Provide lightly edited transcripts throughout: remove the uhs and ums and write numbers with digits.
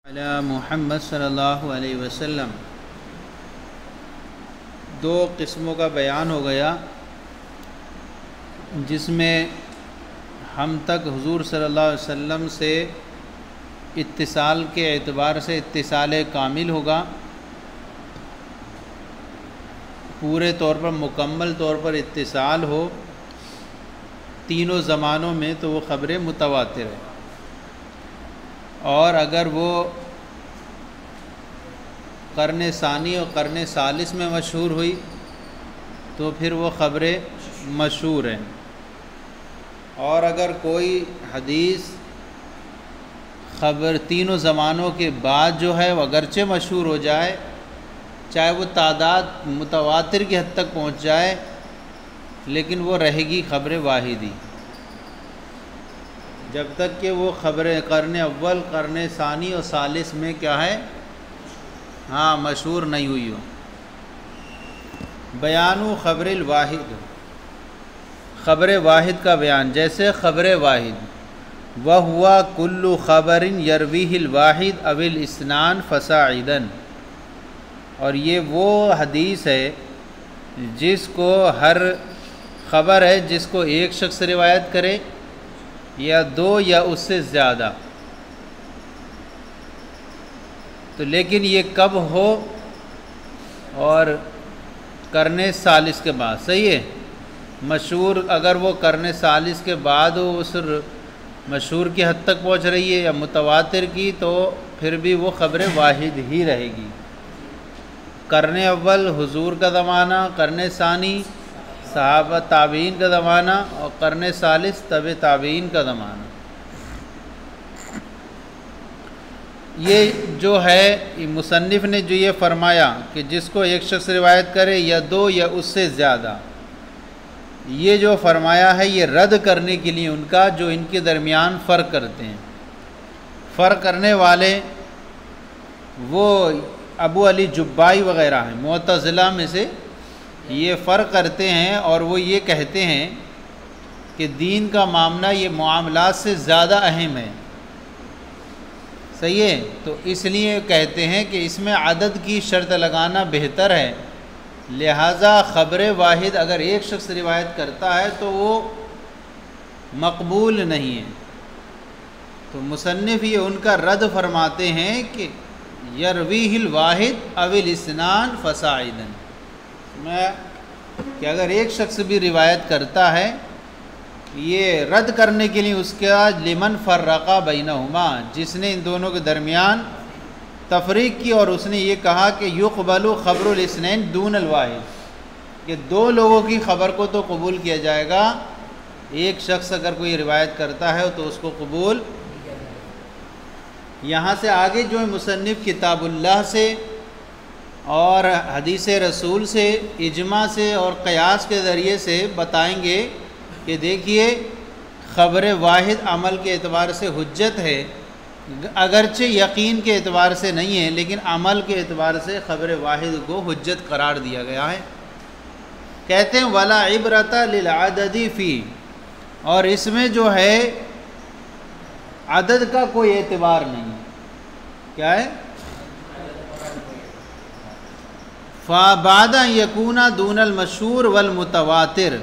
علی محمد صلی اللہ علیہ وسلم دو قسموں کا بیان ہو گیا، جس میں ہم تک حضور صلی اللہ علیہ وسلم سے اتصال کے اعتبار سے اتصال کامل ہوگا، پورے طور پر مکمل طور پر اتصال ہو تینوں زمانوں میں، تو وہ خبر متواتر ہے۔ اور اگر وہ قرن ثانی اور قرن ثالث میں مشہور ہوئی تو پھر وہ خبر مشہور ہے۔ اور اگر کوئی حدیث خبر تینوں زمانوں کے بعد جو ہے وہ اگرچہ مشہور ہو جائے، چاہے وہ تعداد متواتر کی حد تک پہنچ جائے، لیکن وہ رہے گی خبر واحدی، جب تک کہ وہ خبر قرن اول، قرن ثانی اور ثالث میں کیا ہے، مشہور نہیں ہوئی ہو۔ بیان خبر الواحد، خبر واحد کا بیان، جیسے خبر واحد وَهُوَ كُلُّ خَبَرٍ يَرْوِيهِ الْوَاحِدُ أَوِ الْإِثْنَانُ فَصَاعِدًا، اور یہ وہ حدیث ہے جس کو ہر خبر ہے جس کو ایک شخص روایت کرے یا دو یا اس سے زیادہ، تو لیکن یہ کب ہو؟ اور قرن ثالث کے بعد، صحیح ہے۔ مشہور اگر وہ قرن ثالث کے بعد ہو، اس مشہور کی حد تک پہنچ رہی ہے یا متواتر کی، تو پھر بھی وہ خبر واحد ہی رہے گی۔ قرن اول حضور کا زمانہ، قرن ثانی صحابہ تابعین کا زمانہ، اور قرن ثالث تبع تابعین کا زمانہ۔ یہ جو ہے مصنف نے جو یہ فرمایا کہ جس کو ایک شخص روایت کرے یا دو یا اس سے زیادہ، یہ جو فرمایا ہے یہ رد کرنے کے لیے ان کا جو ان کے درمیان فرق کرتے ہیں۔ فرق کرنے والے وہ ابو علی جبائی وغیرہ ہیں، معتزلہ میں سے یہ فرق کرتے ہیں، اور وہ یہ کہتے ہیں کہ دین کا معاملہ یہ معاملات سے زیادہ اہم ہے، صحیح ہے، تو اس لیے کہتے ہیں کہ اس میں عدد کی شرط لگانا بہتر ہے، لہٰذا خبر واحد اگر ایک شخص روایت کرتا ہے تو وہ مقبول نہیں ہے۔ تو مصنف یہ ان کا رد فرماتے ہیں کہ یرویہ الواحد او الاثنان فصاعدا، کہ اگر ایک شخص بھی روایت کرتا ہے، یہ رد کرنے کے لیے اس کا لمن فرقا بینہما، جس نے ان دونوں کے درمیان تفریق کی اور اس نے یہ کہا کہ یقبل خبر الاثنین دون الواحد، کہ دو لوگوں کی خبر کو تو قبول کیا جائے گا، ایک شخص اگر کوئی روایت کرتا ہے تو اس کو قبول۔ یہاں سے آگے جو ہے مصنف کتاب اللہ سے اور حدیث رسول سے، اجماع سے اور قیاس کے ذریعے سے بتائیں گے کہ دیکھیے خبر واحد عمل کے اعتبار سے حجت ہے، اگرچہ یقین کے اعتبار سے نہیں ہے، لیکن عمل کے اعتبار سے خبر واحد کو حجت قرار دیا گیا ہے۔ کہتے ہیں ولا عبرۃ للعدد فی، اور اس میں جو ہے عدد کا کوئی اعتبار نہیں، کیا ہے؟ فَبَعْدَ أَن يَكُونَ دُونَ الْمَشْهُورِ وَالْمُتَوَاتِرِ،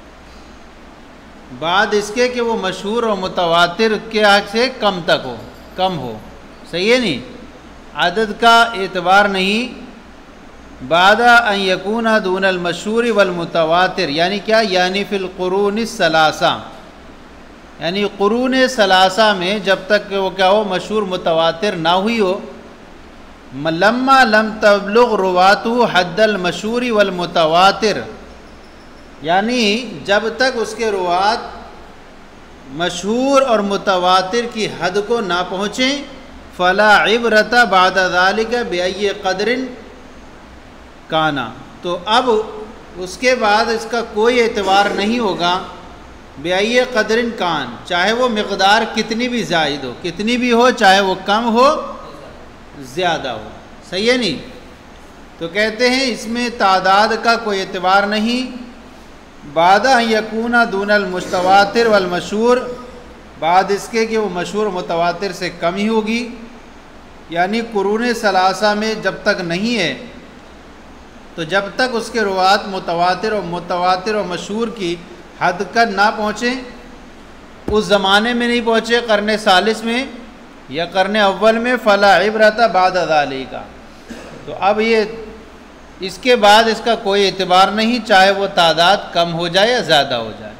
بعد اس کے کہ وہ مشہور اور متواتر کے حق سے کم تک ہو، کم ہو، صحیح ہے نہیں، عدد کا اعتبار نہیں۔ بعد ان یکون دون المشہور والمتواتر، یعنی کیا؟ یعنی فی القرون الثلاثہ، یعنی قرون ثلاثہ میں جب تک کہ وہ کیا ہو، مشہور متواتر نہ ہوئی ہو، لما لم تبلغ رواته حد المشہور والمتواتر، یعنی جب تک اس کے روات مشہور اور متواتر کی حد کو نہ پہنچیں، فلا عبرۃ بعد ذلک بأی قدر کانا، تو اب اس کے بعد اس کا کوئی اعتبار نہیں ہوگا، بأی قدر کان، چاہے وہ مقدار کتنی بھی زائد ہو، کتنی بھی ہو، چاہے وہ کم ہو زیادہ ہو، صحیح ہے نہیں۔ تو کہتے ہیں اس میں تعداد کا کوئی اعتبار نہیں، بعد ان یکون دون المتواتر والمشہور، بعد اس کے کہ وہ مشہور متواتر سے کم ہی ہوگی، یعنی قرون ثلاثہ میں جب تک نہیں ہے تو جب تک اس کے روات متواتر اور مشہور کی حد تک نہ پہنچیں، اس زمانے میں نہیں پہنچے، قرن ثالث میں یا قرن اول میں، فلا عبرت بعد ذالک، تو اب یہ اس کے بعد اس کا کوئی اعتبار نہیں، چاہے وہ تعداد کم ہو جائے یا زیادہ ہو جائے۔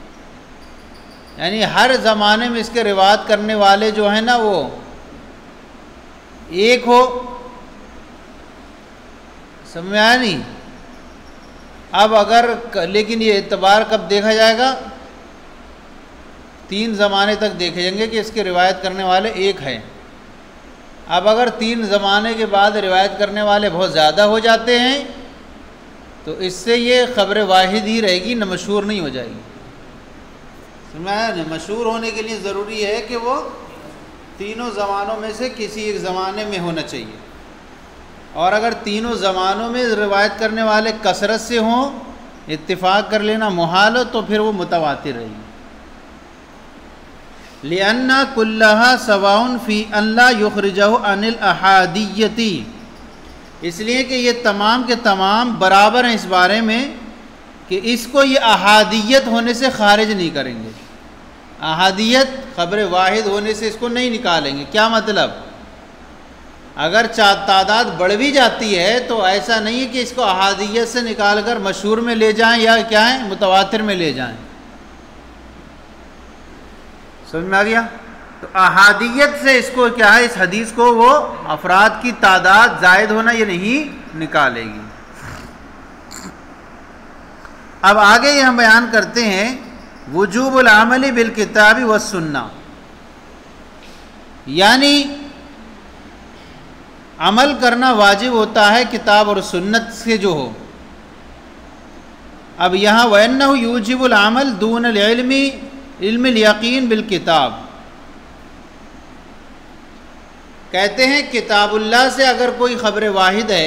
یعنی ہر زمانے میں اس کے روایت کرنے والے جو ہیں نا وہ ایک ہو، سمجھ میں آیا نہیں؟ اب اگر لیکن یہ اعتبار کب دیکھا جائے گا؟ 3 زمانے تک دیکھے جائیں گے کہ اس کے روایت کرنے والے ایک ہیں۔ اب اگر 3 زمانے کے بعد روایت کرنے والے بہت زیادہ ہو جاتے ہیں تو اس سے یہ خبر واحد ہی رہے گی، نہ مشہور نہیں ہو جائے گی۔ سمجھا؟ مشہور ہونے کے لیے ضروری ہے کہ وہ تینوں زمانوں میں سے کسی ایک زمانے میں ہونا چاہیے، اور اگر تینوں زمانوں میں روایت کرنے والے کثرت سے ہوں، اتفاق کر لینا محال ہو، تو پھر وہ متواتر رہے گی۔ لِأَنَّ كُلَّهَا سَوَاءٌ فِي أَنْ لَا يُخْرِجَهُ عَنِ الْأَحَادِيَّةِ، اس لیے کہ یہ تمام کے تمام برابر ہیں اس بارے میں کہ اس کو یہ احادیت ہونے سے خارج نہیں کریں گے۔ احادیت خبر واحد ہونے سے اس کو نہیں نکالیں گے۔ کیا مطلب؟ اگر تعداد بڑھ بھی جاتی ہے تو ایسا نہیں ہے کہ اس کو احادیت سے نکال کر مشہور میں لے جائیں یا کیا ہے متواتر میں لے جائیں۔ سمجھ میں آ گیا؟ تو احادیت سے اس کو کیا ہے، اس حدیث کو وہ افراد کی تعداد زائد ہونا یہ نہیں نکالے گی۔ اب آگے یہ ہم بیان کرتے ہیں وجوب العمل بالکتاب والسنہ، یعنی عمل کرنا واجب ہوتا ہے کتاب اور سنت سے جو ہو۔ اب یہاں وَإِنَّهُ يُوجِبُ الْعَمَلَ دُونَ الْعِلْمِ علم الیقین بالکتاب، کہتے ہیں کتاب اللہ سے اگر کوئی خبر واحد ہے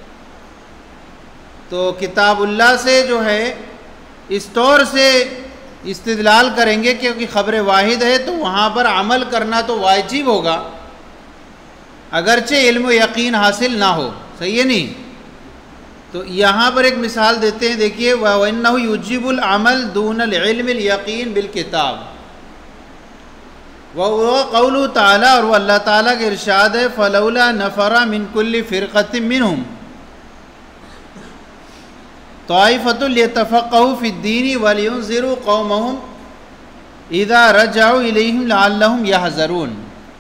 تو کتاب اللہ سے جو ہے اس طور سے استدلال کریں گے کیونکہ خبر واحد ہے تو وہاں پر عمل کرنا تو واجب ہوگا اگرچہ علم و یقین حاصل نہ ہو۔ صحیح ہے نہیں؟ تو یہاں پر ایک مثال دیتے ہیں، دیکھیے وَإِنَّهُ يُوجِبُ الْعَمَلَ دُونَ الْعِلْمِ الْيَقِينِ بِالْكِتَابِ، وَهُوَ قَوْلُهُ تَعَالَى، اور وہ اللہ تعالیٰ کے ارشاد ہے فَلَوْلَا نَفَرَ مِنْ كُلِّ فِرْقَةٍ مِّنْهُمْ طَائِفَةٌ لِيَتَفَقَّهُوا فِي الدِّينِ وَلِيُنذِرُوا قَوْمَهُمْ إِذَا رَجَعُوا إِلَيْهِمْ لَعَلَّهُمْ يَحْذَرُونَ۔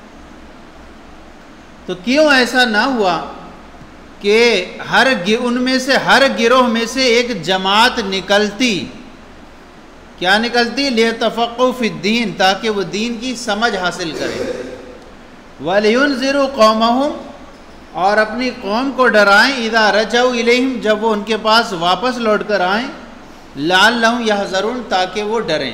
تو کیوں ایسا نہ ہوا کہ ان میں سے ہر گروہ میں سے ایک جماعت نکلتی، کیا نکلتی؟ لِيَتَفَقَّهُوا فِي الدِّينِ، تاکہ وہ دین کی سمجھ حاصل کریں، وَلِيُنذِرُوا قَوْمَهُمْ، اور اپنی قوم کو ڈرائیں، اِذَا رَجَعُوا إِلَيْهِمْ، جب وہ ان کے پاس واپس لوٹ کر آئیں، لَعَلَّهُمْ يَحْذَرُونَ، تاکہ وہ ڈریں۔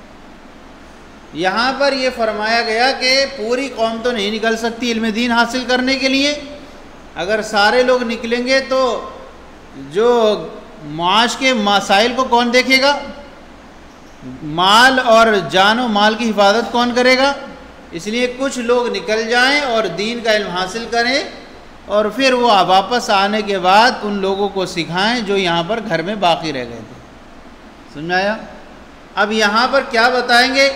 یہاں پر یہ فرمایا گیا کہ پوری قوم تو نہیں نکل سکتی علم دین حاصل کرنے کے لیے، اگر سارے لوگ نکلیں گے تو جو معاش کے مسائل کو کون دیکھے گا؟ مال اور جان و مال کی حفاظت کون کرے گا؟ اس لیے کچھ لوگ نکل جائیں اور دین کا علم حاصل کریں، اور پھر وہ واپس آنے کے بعد ان لوگوں کو سکھائیں جو یہاں پر گھر میں باقی رہ گئے تھے۔ سمجھ آیا؟ اب یہاں پر کیا بتائیں گے؟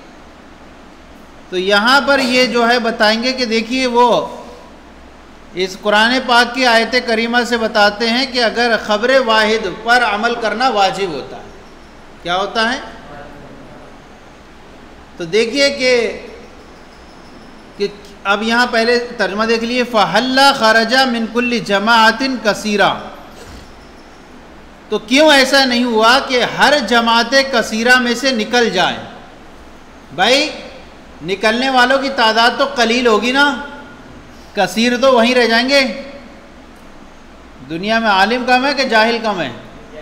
تو یہاں پر یہ جو ہے بتائیں گے کہ دیکھیے وہ اس قرآن پاک کی آیت کریمہ سے بتاتے ہیں کہ اگر خبر واحد پر عمل کرنا واجب ہوتا ہے، کیا ہوتا ہے؟ تو دیکھیے کہ اب یہاں پہلے ترجمہ دیکھ لیے فَحَلَّا خَرَجَ مِن كُلِّ جَمَاعَةٍ كَثِيرَةٍ، تو کیوں ایسا نہیں ہوا کہ ہر جماعت کثیرہ میں سے نکل جائیں؟ بھائی نکلنے والوں کی تعداد تو قلیل ہوگی نا، کثیر تو وہیں رہ جائیں گے۔ دنیا میں عالم کم ہے کہ جاہل کم ہے؟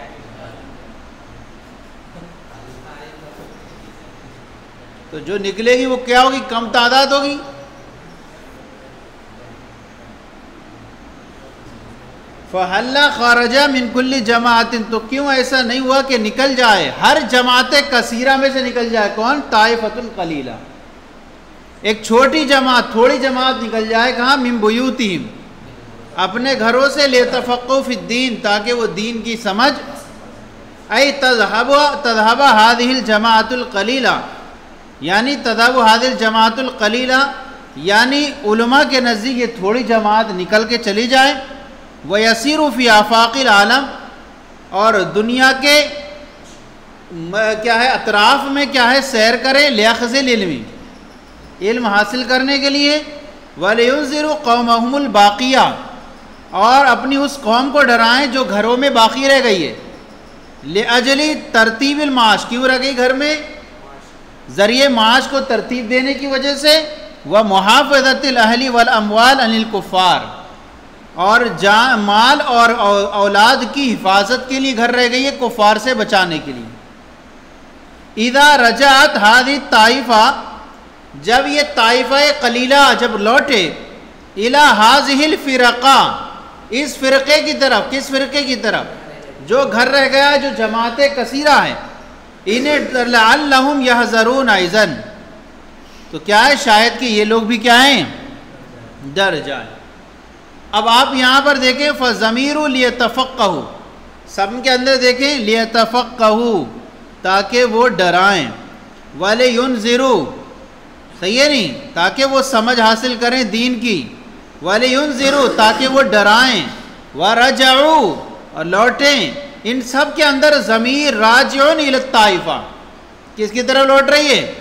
تو جو نکلے گی وہ کیا ہوگی؟ کم تعداد ہوگی۔ فَحَلَّا خَرَجَ مِن كُلِّ جَمَاعَةٍ، تو کیوں ایسا نہیں ہوا کہ نکل جائے ہر جماعت کثیرہ میں سے نکل جائے؟ کون؟ طائفۃ قلیلہ، ایک چھوٹی جماعت، تھوڑی جماعت نکل جائے کہاں؟ من بیوتہم، اپنے گھروں سے، لیتفقہوا فی الدین، تاکہ وہ دین کی سمجھ، ای تذہب ہذہ الجماعۃ القلیلہ، یعنی تذہب ہذہ الجماعۃ القلیلہ، یعنی علماء کے نزدیک یہ تھوڑی جماعت نکل کے چلی جائے، ویسیر فی آفاق العالم، اور دنیا کے کیا ہے اطراف میں کیا ہے سیر کریں، لیاخذ العلم، علم حاصل کرنے کے لیے، وَلِيُنذِرُوا قَوْمَهُمُ الْبَاقِيَةَ، اور اپنی اس قوم کو ڈرائیں جو گھروں میں باقی رہ گئی ہے، لِأَجْلِ ترتیب المعاش، کیوں رہ گئی گھر میں؟ ذریعے معاش کو ترتیب دینے کی وجہ سے، وَمُحَافَظَةِ الْأَهْلِ وَالْأَمْوَالِ عَنِ الْكُفَّارِ، اور مال اور اولاد کی حفاظت کے لیے گھر رہ گئی ہے کفار سے بچانے کے لیے۔ اذا رجعت هذه الطائفہ، جب یہ طائفہ قلیلہ جب لوٹے، الى هذه الفرقہ، اس فرقے کی طرف، کس فرقے کی طرف؟ جو گھر رہ گیا، جو جماعتیں کثیرہ ہیں، انہیں لعلہم یحذرون اذا، تو کیا ہے شاید کہ یہ لوگ بھی کیا ہیں؟ ڈر جائیں۔ اب آپ یہاں پر دیکھیں فَضَمِيرُ لِيَتَفَقَّهُ، سب کے اندر دیکھیں لِيَتَفَقَّهُ، تاکہ وہ ڈرائیں، وَلِيُنذِرُوا، صحیح ہے نہیں، تاکہ وہ سمجھ حاصل کریں دین کی، وَلِيُنذِرُوا، تاکہ وہ ڈرائیں، وَرَجَعُوا، اور لوٹیں۔ ان سب کے اندر ضمیر راجعون الی الطائفہ، کس کی طرف لوٹ رہی ہے؟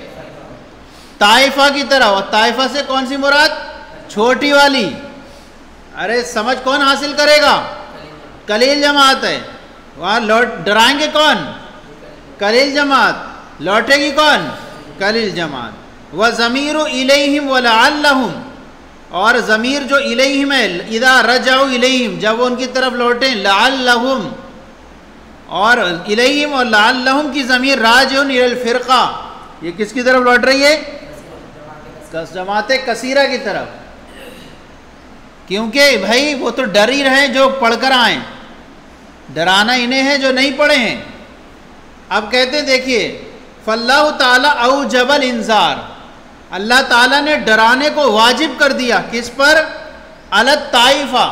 طائفہ کی طرف، اور طائفہ سے کون سی مراد؟ چھوٹی والی۔ ارے سمجھ کون حاصل کرے گا؟ قلیل جماعت ہے، وہاں ڈرائیں گے کون؟ قلیل جماعت، لوٹے گی کون؟ قلیل جماعت۔ وَضَمِيرُ إِلَيْهِمْ وَلَعَلَّهُمْ، اور ضمیر جو الیہم ہے، اذا رجعوا الیہم، جب وہ ان کی طرف لوٹیں، لعلہم، اور الیہم اور لعلہم کی ضمیر راجعون الی الفرقہ، یہ کس کی طرف لوٹ رہی ہے؟ جماعت کثیرہ کی طرف، کیونکہ بھائی وہ تو ڈر ہی رہے جو پڑھ کر آئیں، ڈرانا انہیں ہے جو نہیں پڑھے ہیں۔ اب کہتے ہیں دیکھیے فاللہ تعالی اوجب الانذار، اللہ تعالیٰ نے ڈرانے کو واجب کر دیا، کس پر؟ علی الطائفہ،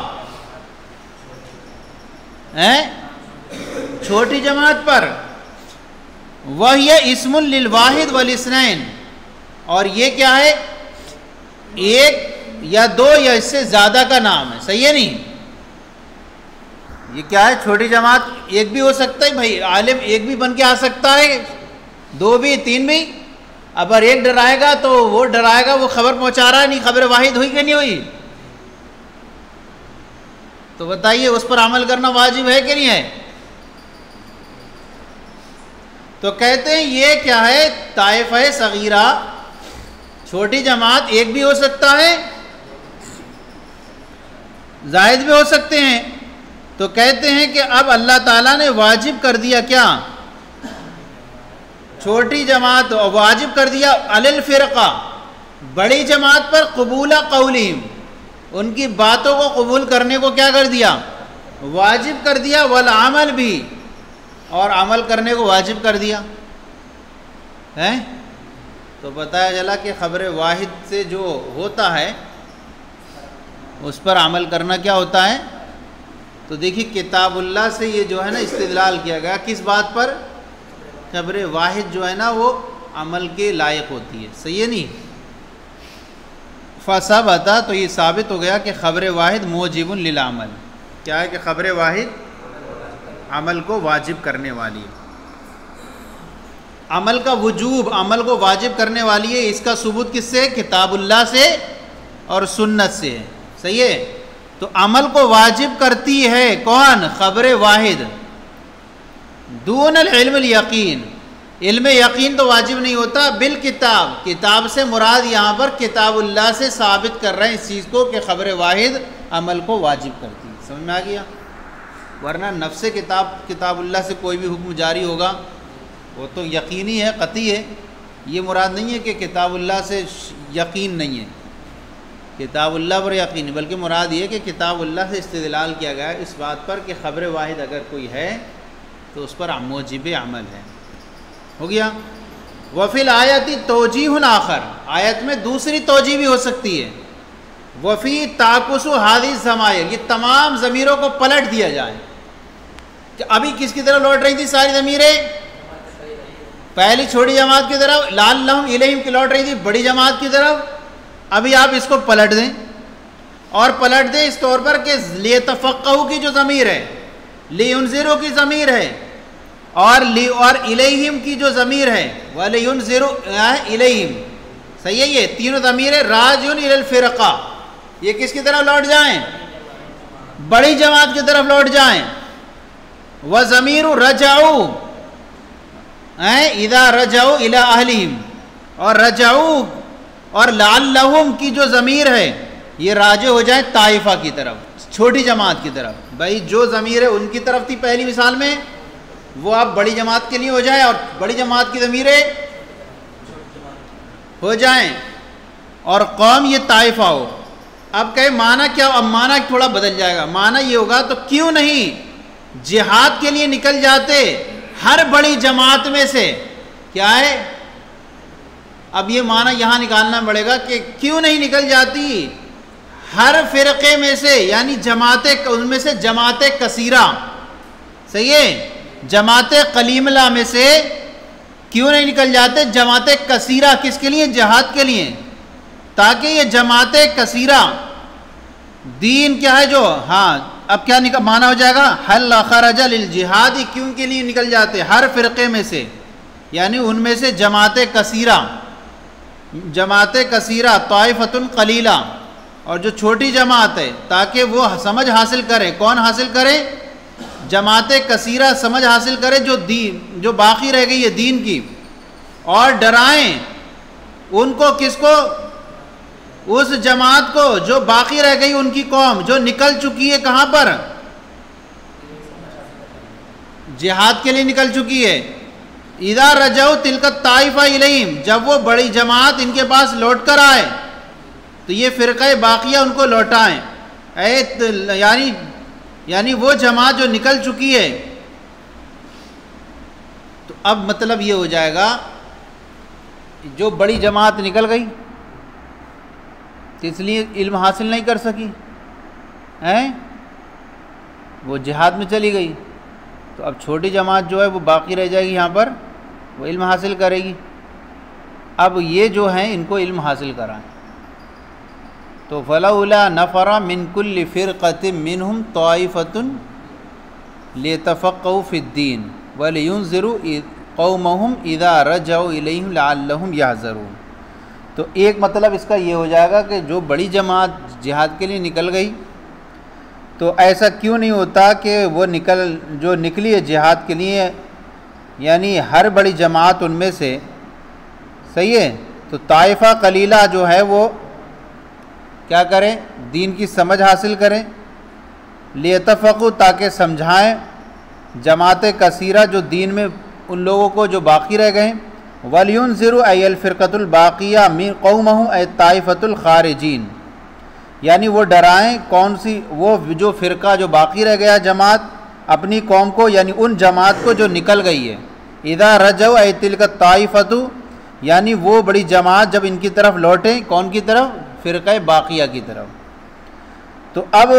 چھوٹی جماعت پر، وَهِيَ اسم للواحد والاثنین، اور یہ کیا ہے؟ ایک یا دو یا اس سے زیادہ کا نام ہے، صحیح ہے نہیں؟ یہ کیا ہے؟ چھوٹی جماعت ایک بھی ہو سکتا ہے بھائی، عالم ایک بھی بن کے آ سکتا ہے، دو بھی، تین بھی۔ اگر ایک ڈرائے گا تو وہ ڈرائے گا، وہ خبر پہنچا رہا ہے، نہیں خبر واحد ہوئی کہ نہیں ہوئی؟ تو بتائیے اس پر عمل کرنا واجب ہے کہ نہیں ہے؟ تو کہتے ہیں یہ کیا ہے؟ طائفہ صغیرہ، چھوٹی جماعت ایک بھی ہو سکتا ہے، زائد بھی ہو سکتے ہیں۔ تو کہتے ہیں کہ اب اللہ تعالیٰ نے واجب کر دیا کیا؟ چھوٹی جماعت واجب کر دیا علی الفرقہ، بڑی جماعت پر قبول قولہم، ان کی باتوں کو قبول کرنے کو کیا کر دیا؟ واجب کر دیا، والعمل بھی، اور عمل کرنے کو واجب کر دیا ہے۔ تو بتایا چلا کہ خبر واحد سے جو ہوتا ہے اس پر عمل کرنا کیا ہوتا ہے؟ تو دیکھیے کتاب اللہ سے یہ جو ہے نا استدلال کیا گیا، کس بات پر؟ خبر واحد جو ہے نا وہ عمل کے لائق ہوتی ہے، صحیح ہے نہیں؟ فثبت، تو یہ ثابت ہو گیا کہ خبر واحد موجب للعمل، کیا ہے کہ خبر واحد عمل کو واجب کرنے والی ہے، عمل کا وجوب، عمل کو واجب کرنے والی ہے۔ اس کا ثبوت کس سے؟ کتاب اللہ سے اور سنت سے، صحیح ہے؟ تو عمل کو واجب کرتی ہے کون؟ خبر واحد، دون العلم الیقین، علم یقین تو واجب نہیں ہوتا، بالکتاب، کتاب سے مراد یہاں پر کتاب اللہ سے ثابت کر رہے ہیں اس چیز کو کہ خبر واحد عمل کو واجب کرتی ہے۔ سمجھ میں آ گیا؟ ورنہ نفس کتاب اللہ سے کوئی بھی حکم جاری ہوگا وہ تو یقینی ہے، قطعی ہے۔ یہ مراد نہیں ہے کہ کتاب اللہ سے یقین نہیں ہے، کتاب اللہ پر یقین ہے، بلکہ مراد یہ کہ کتاب اللہ سے استدلال کیا گیا ہے اس بات پر کہ خبر واحد اگر کوئی ہے تو اس پر موجب عمل ہے۔ ہو گیا؟ وفی الآیت توجیہ آخر، آیت میں دوسری توجیہ بھی ہو سکتی ہے، وفی تعکس ہذہ الضمائر، یہ تمام ضمیروں کو پلٹ دیا جائے کہ ابھی کس کی طرف لوٹ رہی تھی ساری ضمیریں؟ پہلی چھوٹی جماعت کی طرف، لعلہم الیہم کی لوٹ رہی تھی بڑی جماعت کی طرف، ابھی آپ اس کو پلٹ دیں، اور پلٹ دیں اس طور پر کہ لیتفقہوا کی جو ضمیر ہے، لینذروا کی ضمیر ہے، اور الیہم کی جو ضمیر ہے ولینذروا الیہم، صحیح ہے؟ یہ تینوں ضمیریں راجعون الی الفرقہ، یہ کس کی طرف لوٹ جائیں؟ بڑی جماعت کی طرف لوٹ جائیں۔ وضمیر رجعوا اذا رجعوا الی اہلہم، اور رجعوا اور لعلہم کی جو ضمیر ہے یہ راجع ہو جائے طائفہ کی طرف، چھوٹی جماعت کی طرف۔ بھائی جو ضمیر ہے ان کی طرف تھی پہلی مثال میں، وہ آپ بڑی جماعت کے لیے ہو جائے، اور بڑی جماعت کی ضمیریں ہو جائیں، اور قوم یہ طائفہ ہو۔ اب کہے معنی کیا؟ اب معنی تھوڑا بدل جائے گا، معنی یہ ہوگا تو کیوں نہیں جہاد کے لیے نکل جاتے ہر بڑی جماعت میں سے، کیا ہے؟ اب یہ معنی یہاں نکالنا پڑے گا کہ کیوں نہیں نکل جاتی ہر فرقے میں سے، یعنی جماعتیں، ان میں سے جماعت کثیرہ، صحیح ہے؟ جماعت قلیملہ میں سے کیوں نہیں نکل جاتے جماعت کثیرہ؟ کس کے لیے؟ جہاد کے لیے، تاکہ یہ جماعت کثیرہ دین کیا ہے جو، ہاں اب کیا معنی ہو جائے گا؟ حل خرج للجہاد، کیوں کے لیے نکل جاتے ہر فرقے میں سے، یعنی ان میں سے جماعت کثیرہ، جماعت کثیرہ طائفۃ قلیلہ، اور جو چھوٹی جماعت ہے تاکہ وہ سمجھ حاصل کرے۔ کون حاصل کرے؟ جماعت کثیرہ سمجھ حاصل کرے جو باقی رہ گئی ہے دین کی، اور ڈرائیں ان کو، کس کو؟ اس جماعت کو جو باقی رہ گئی، ان کی قوم جو نکل چکی ہے کہاں پر؟ جہاد کے لیے نکل چکی ہے۔ اذا رجعوا تلک الطائفہ الیہم، جب وہ بڑی جماعت ان کے پاس لوٹ کر آئے تو یہ فرقہ باقیہ ان کو لوٹائیں، یعنی وہ جماعت جو نکل چکی ہے۔ تو اب مطلب یہ ہو جائے گا جو بڑی جماعت نکل گئی تو اس لیے علم حاصل نہیں کر سکی، وہ جہاد میں چلی گئی، تو اب چھوٹی جماعت جو ہے وہ باقی رہ جائے گی، یہاں پر وہ علم حاصل کرے گی۔ اب یہ جو ہیں ان کو علم حاصل کرائیں، تو فلولا نفر من کل فرقۃ منہم طائفۃ لیتفقہوا فی الدین ولینذروا قومہم اذا رجعوا الیہم لعلہم یحذرون۔ تو ایک مطلب اس کا یہ ہو جائے گا کہ جو بڑی جماعت جہاد کے لیے نکل گئی تو ایسا کیوں نہیں ہوتا کہ وہ جو نکلی ہے جہاد کے لیے، یعنی ہر بڑی جماعت ان میں سے، صحیح ہے، تو طائفہ قلیلہ جو ہے وہ کیا کریں؟ دین کی سمجھ حاصل کریں، لیتفقوا تاکہ سمجھائیں جماعت کثیرہ جو دین میں ان لوگوں کو جو باقی رہ گئے، وَلْيُنذِرُوا أَيَّ الْفِرْقَةُ الْبَاقِيَةُ مِنْ قَوْمَهُمْ أَيْ الطَّائِفَةُ الْخَارِجِينَ، یعنی وہ ڈرائیں کون سی، وہ جو فرقہ جو باقی رہ گیا جماعت اپنی قوم کو، یعنی ان جماعت کو جو نکل گئی ہے۔ اِذَا رَجَعُوا أَيْ تِلْكَ الطَّائِفَةُ، یعنی وہ بڑی جماعت جب ان کی طرف لوٹیں، کون کی طرف؟ فرقہ باقیہ کی طرف۔ تو اب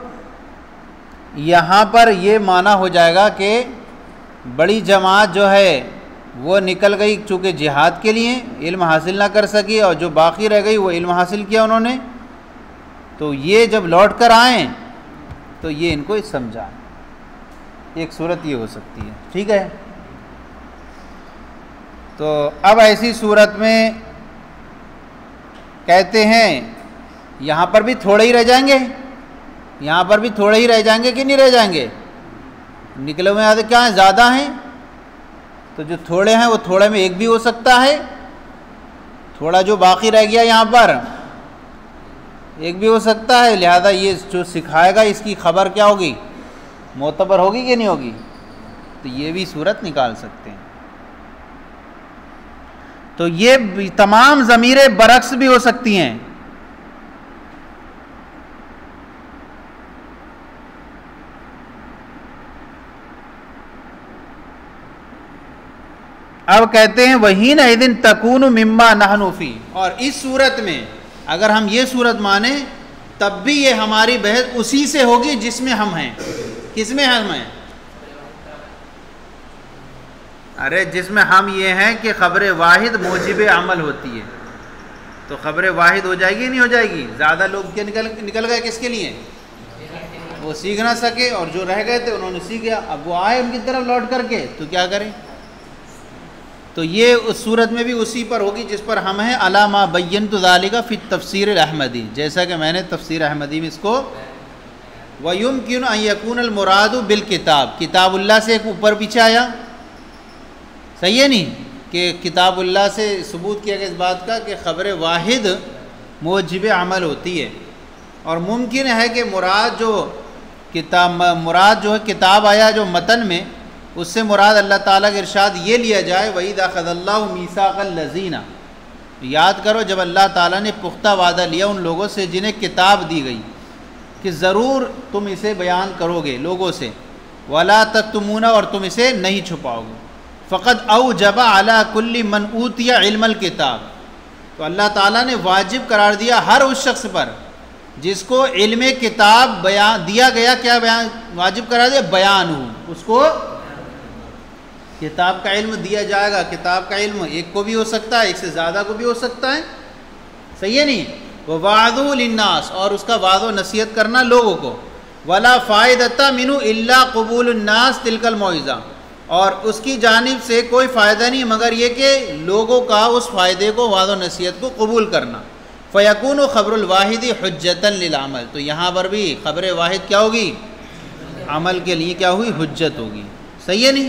یہاں پر یہ معنی ہو جائے گا کہ بڑی جماعت جو ہے وہ نکل گئی چونکہ جہاد کے لیے، علم حاصل نہ کر سکی، اور جو باقی رہ گئی وہ علم حاصل کیا انہوں نے، تو یہ جب لوٹ کر آئیں تو یہ ان کو سمجھائیں۔ ایک صورت یہ ہو سکتی ہے، ٹھیک ہے؟ تو اب ایسی صورت میں کہتے ہیں یہاں پر بھی تھوڑے ہی رہ جائیں گے، یہاں پر بھی تھوڑے ہی رہ جائیں گے کہ نہیں رہ جائیں گے؟ نکلے ہوئے آدھے کیا ہیں؟ زیادہ ہیں، تو جو تھوڑے ہیں وہ تھوڑے میں ایک بھی ہو سکتا ہے، تھوڑا جو باقی رہ گیا یہاں پر ایک بھی ہو سکتا ہے، لہذا یہ جو سکھائے گا اس کی خبر کیا ہوگی؟ معتبر ہوگی کہ نہیں ہوگی؟ تو یہ بھی صورت نکال سکتے ہیں۔ تو یہ تمام ضمیریں برعکس بھی ہو سکتی ہیں، اب کہتے ہیں وہین اذن تکون مما نحن فی، اور اس صورت میں اگر ہم یہ صورت مانیں تب بھی یہ ہماری بحث اسی سے ہوگی جس میں ہم ہیں. کس میں ہم ہیں؟ ارے جس میں ہم یہ ہیں کہ خبر واحد موجب عمل ہوتی ہے، تو خبر واحد ہو جائے گی نہیں ہو جائے گی؟ زیادہ لوگ کیا نکل گئے کس کے لیے؟ وہ سیکھ نہ سکے، اور جو رہ گئے تھے انہوں نے سیکھ گیا، اب وہ آئے ان کی طرف لوٹ کر کے تو کیا کریں؟ تو یہ اس صورت میں بھی اسی پر ہوگی جس پر ہم ہیں. علامہ بینت ذالک فی تفسیر الاحمدی، جیسا کہ میں نے تفسیر احمدی میں اس کو وَيُمْكِنُ أَن يَكُونَ الْمُرَادُ بِالْكِتاب، کتاب اللہ سے ایک اوپر پیچھے آیا، صحیح ہے نہیں کہ کتاب اللہ سے ثبوت کیا گیا اس بات کا کہ خبر واحد موجب عمل ہوتی ہے، اور ممکن ہے کہ مراد جو ہے کتاب آیا جو متن میں، اس سے مراد اللہ تعالیٰ کے ارشاد یہ لیا جائے وَإِذَا أَخَذَ اللَّهُ مِيثَاقَ الَّذِينَ، یاد کرو جب اللہ تعالیٰ نے پختہ وعدہ لیا ان لوگوں سے جنہیں کتاب دی گئی کہ ضرور تم اسے بیان کرو گے لوگوں سے، وَلَا تَكْتُمُونَ، اور تم اسے نہیں چھپاؤ گے. فَقَدْ أَوْجَبَ عَلَىٰ كُلِّ مَنْ أُوتِيَ عِلْمَ الْكِتَابِ، تو اللہ تعالیٰ نے واجب قرار دیا ہر اس شخص پر جس کو علم کتاب بیان دیا گیا. کیا بیان واجب قرار دیا؟ بیان ہو، اس کو کتاب کا علم دیا جائے گا. کتاب کا علم ایک کو بھی ہو سکتا ہے، ایک سے زیادہ کو بھی ہو سکتا ہے، صحیح ہے نہیں؟ وَوَعْظُ لِلنَّاسِ، اور اس کا وعظ و نصیحت کرنا لوگوں کو. وَلَا فَائِدَةَ مِنْهُ إِلَّا قُبُولُ النَّاسِ تِلْكَ الْمَوْعِظَةَ، اور اس کی جانب سے کوئی فائدہ نہیں مگر یہ کہ لوگوں کا اس فائدے کو، وعظ و نصیحت کو قبول کرنا. فَيَكُونُ خَبْرُ الْوَاحِدِ حُجَّةً لِلْعَمَلِ، تو یہاں پر بھی خبر واحد کیا ہوگی؟ عمل کے لیے کیا ہوئی؟ حجت ہوگی. صحیح ہے نہیں؟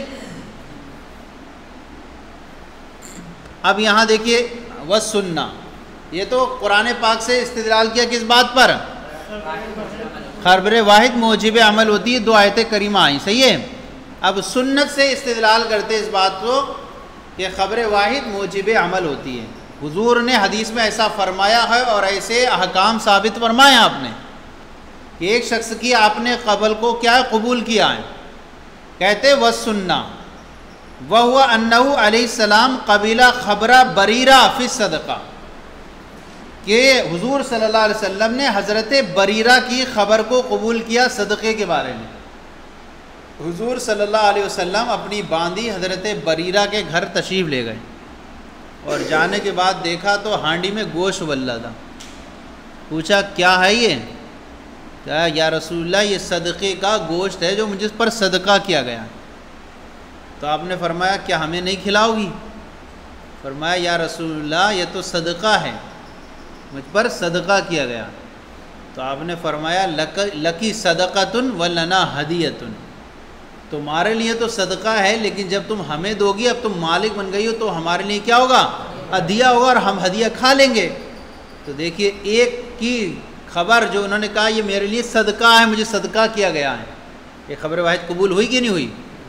اب یہاں دیکھیے وَالسُّنَّةُ، یہ تو قرآن پاک سے استدلال کیا کس بات پر؟ خبر واحد موجب عمل ہوتی ہے، دو آیتیں کریمہ آئیں، صحیح ہے. اب سنت سے استدلال کرتے اس بات کو کہ خبر واحد موجب عمل ہوتی ہے. حضور نے حدیث میں ایسا فرمایا ہے اور ایسے احکام ثابت فرمائے آپ نے کہ ایک شخص کی آپ نے قبل کو کیا قبول کیا ہے. کہتے وَالسُّنَّةُ وَهُوَ أَنَّهُ علیہ السلام قبل خبر بریرہ فی الصدقہ، کہ حضور صلی اللہ علیہ وسلم نے حضرت بریرہ کی خبر کو قبول کیا صدقے کے بارے میں. حضور صلی اللہ علیہ وسلم اپنی باندی حضرت بریرہ کے گھر تشریف لے گئے، اور جانے کے بعد دیکھا تو ہانڈی میں گوشت ابلا تھا. پوچھا کیا ہے یہ؟ کہا یا رسول اللہ یہ صدقے کا گوشت ہے جو مجھ پر صدقہ کیا گیا. تو آپ نے فرمایا کیا ہمیں نہیں کھلاؤ گی؟ فرمایا یا رسول اللہ یہ تو صدقہ ہے، مجھ پر صدقہ کیا گیا. تو آپ نے فرمایا لکی صدقۃ ولنا ہدیۃ، تمہارے لیے تو صدقہ ہے لیکن جب تم ہمیں دو گی، اب تم مالک بن گئی ہو تو ہمارے لیے کیا ہوگا؟ ہدیہ ہوگا، اور ہم ہدیہ کھا لیں گے. تو دیکھیے ایک کی خبر جو انہوں نے کہا یہ میرے لیے صدقہ ہے، مجھے صدقہ کیا گیا ہے، یہ خبر واحد قبول ہوئی کہ نہیں ہوئی؟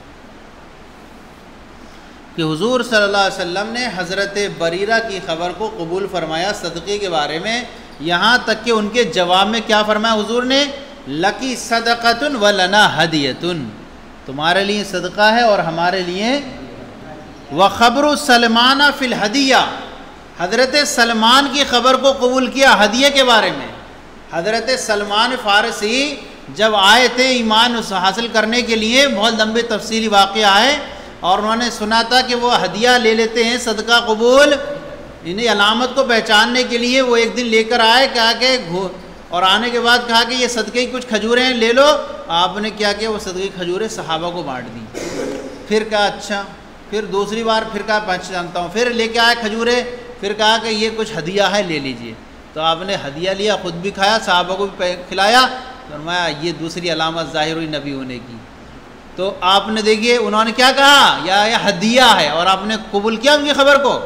کہ حضور صلی اللہ علیہ وسلم نے حضرت بریرہ کی خبر کو قبول فرمایا صدقے کے بارے میں، یہاں تک کہ ان کے جواب میں کیا فرمایا حضور نے؟ لکی صدقۃ ولنا ہدیۃ، تمہارے لیے صدقہ ہے اور ہمارے لیے. وخبر سلمان فی الہدیہ، حضرت سلمان کی خبر کو قبول کیا ہدیے کے بارے میں. حضرت سلمان فارسی جب آئے تھے ایمان حاصل کرنے کے لیے، بہت لمبے تفصیلی واقعہ ہے، اور انہوں نے سنا تھا کہ وہ ہدیہ لے لیتے ہیں صدقہ قبول، انہیں علامت کو پہچاننے کے لیے وہ ایک دن لے کر آئے، کہا کہ اور آنے کے بعد کہا کہ یہ صدقے کی کچھ کھجوریں ہیں لے لو. آپ نے کیا کہ وہ صدقے کی کھجوریں صحابہ کو بانٹ دیں. پھر کہا اچھا، پھر دوسری بار پھر کہا پہچانتا ہوں، پھر لے کے آئے کھجوریں، پھر کہا کہ یہ کچھ ہدیہ ہے لے لیجئے. تو آپ نے ہدیہ لیا، خود بھی کھایا، صحابہ کو بھی کھلایا. فرمایا یہ دوسری علامت ظاہر ہوئی نبی ہونے کی. تو آپ نے دیکھیے انہوں نے کیا کہا؟ یہ ہدیہ ہے، اور آپ نے قبول کیا ان کی خبر کو.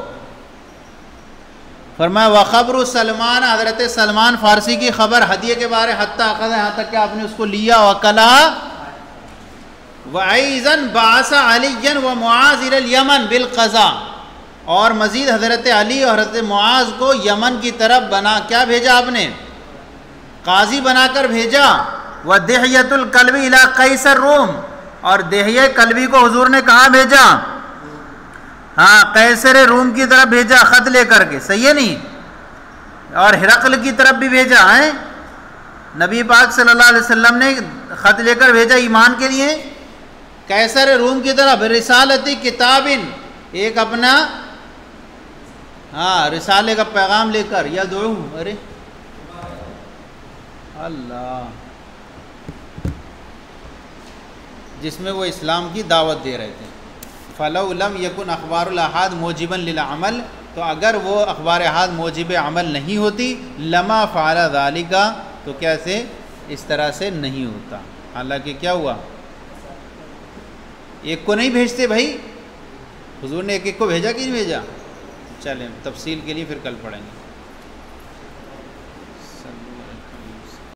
فرمایا وخبر سلمان، حضرت سلمان فارسی کی خبر ہدیے کے بارے حتیٰ اخذ، یہاں تک کہ آپ نے اس کو لیا. وکلا وَأَيْضًا بَعَثَ عَلِيًّا وَمُعَاذَ إِلَى الْيَمَنِ بِالْقَضَاءِ، اور مزید حضرت علی اور حضرت معاذ کو یمن کی طرف کیا بھیجا آپ نے؟ قاضی بنا کر بھیجا. وَدِحْيَةُ الْكَلْبِ إِلَى قَيْصَرَ الروم، اور دہیہ کلبی کو حضور نے کہاں بھیجا؟ ہاں قیصر روم کی طرف بھیجا خط لے کر کے، صحیح ہے نہیں، اور ہرقل کی طرف بھی بھیجا ہے، نبی پاک صلی اللہ علیہ وسلم نے خط لے کر بھیجا ایمان کے لیے قیصر روم کی طرف، رسالتی کتابن، ایک اپنا ہاں رسالے کا پیغام لے کر، یدعو، ارے اللہ، جس میں وہ اسلام کی دعوت دے رہے تھے۔ فَلَوْ لَمْ يَكُنْ أَخْبَارُ الْآحَادِ مُوجِبًا لِلْعَمَلِ، تو اگر وہ اخبار احاد موجب عمل نہیں ہوتی، لما فعل ذَلِكَ، تو کیسے اس طرح سے نہیں ہوتا۔ حالانکہ کیا ہوا، ایک کو نہیں بھیجتے بھائی، حضور نے ایک ایک کو بھیجا کہ نہیں بھیجا؟ چلیں تفصیل کے لیے پھر کل پڑھیں گے۔